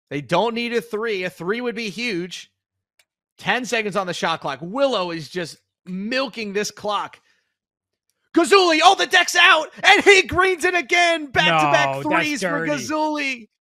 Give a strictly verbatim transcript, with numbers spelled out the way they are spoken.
They don't need a three. A three would be huge. ten seconds on the shot clock. Willow is just milking this clock. Gazulli, oh, the deck's out, and he greens it again. Back-to-back No, threes that's for dirty. Gazulli.